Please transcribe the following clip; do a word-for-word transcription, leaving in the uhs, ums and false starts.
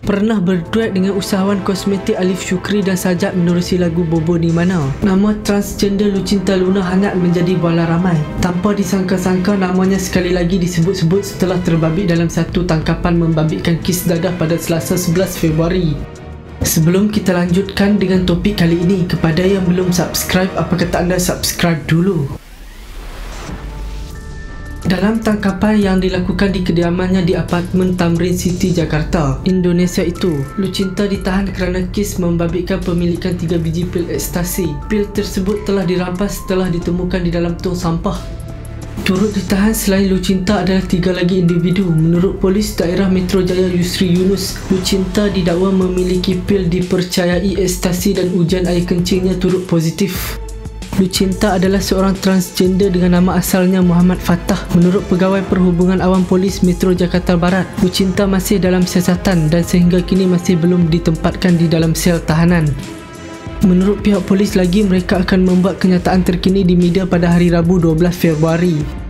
pernah berduet dengan usahawan kosmetik Alif Syukri dan Sajak menerusi lagu Bobo Ni Mana. Nama transgender Lucinta Luna hangat menjadi bola ramai. Tanpa disangka-sangka, namanya sekali lagi disebut-sebut setelah terbabit dalam satu tangkapan membabitkan kes dadah pada Selasa sebelas Februari. Sebelum kita lanjutkan dengan topik kali ini, kepada yang belum subscribe, apa kata anda subscribe dulu? Dalam tangkapan yang dilakukan di kediamannya di apartmen Tamrin City, Jakarta, Indonesia itu, Lucinta ditahan kerana kes membabitkan pemilikan tiga biji pil ekstasi. Pil tersebut telah dirampas setelah ditemukan di dalam tong sampah. Turut ditahan selain Lucinta adalah tiga lagi individu. Menurut Polis Daerah Metro Jaya Yusri Yunus, Lucinta didakwa memiliki pil dipercayai ekstasi dan ujian air kencingnya turut positif. Lucinta adalah seorang transgender dengan nama asalnya Muhammad Fattah. Menurut Pegawai Perhubungan Awam Polis Metro Jakarta Barat, Lucinta masih dalam siasatan dan sehingga kini masih belum ditempatkan di dalam sel tahanan. Menurut pihak polis lagi, mereka akan membuat kenyataan terkini di media pada hari Rabu dua belas Februari.